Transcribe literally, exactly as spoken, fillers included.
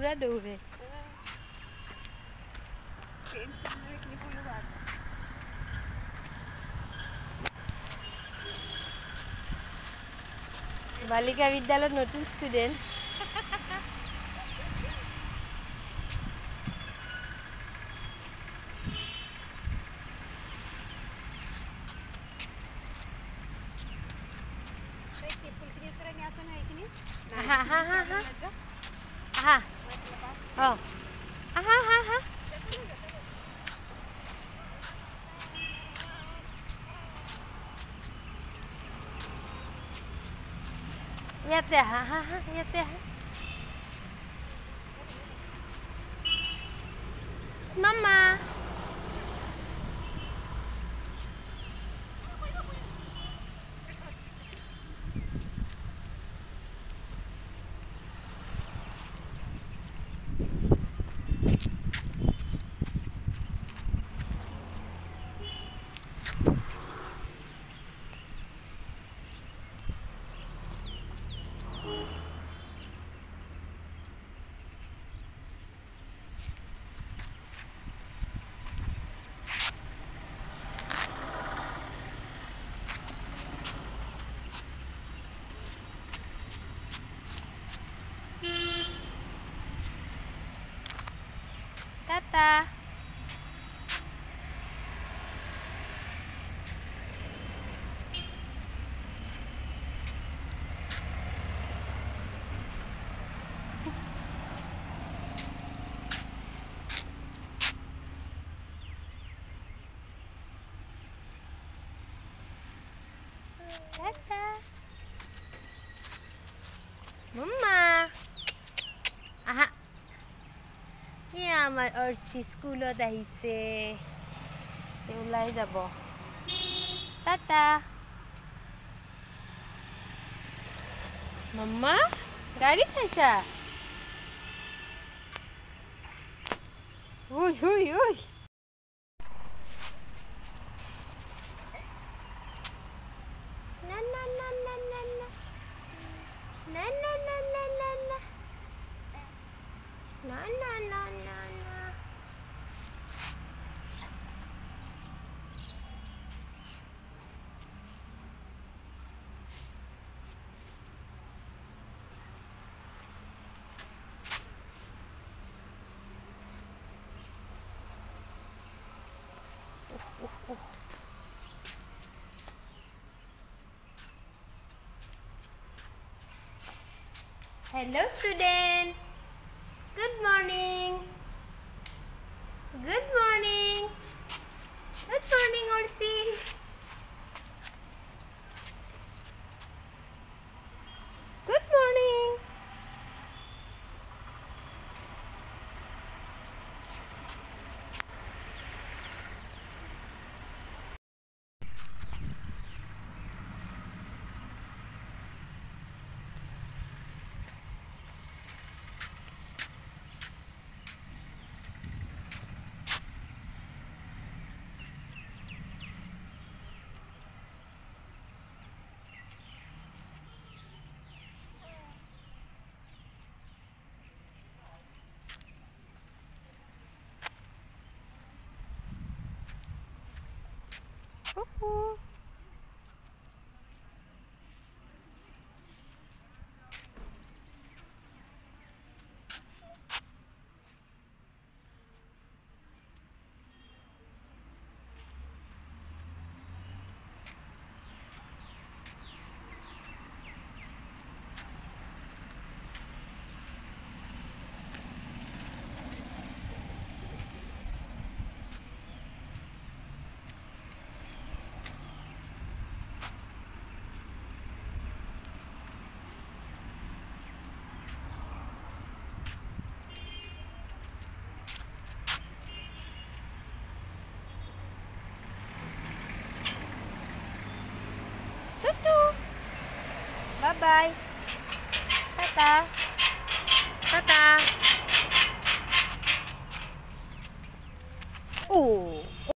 पूरा दौड़े बालिका विद्यालय नतुन student aha aha aha aha oh aha aha aha ইয়াতে aha aha aha ইয়াতে aha mama Tata. Tata. Mama. Aha. Yeah, my Ursi school আহিছে ওলাই যাব টাটা মাম্মা গাড়ি চাইছা উই উই উই না না না না না না না না না না না না na na na na na oh, oh, oh. Hello student. Good morning. Good morning. Good morning, Ursi. Good morning. Oh. Bye bye. Tata. Tata. Oh.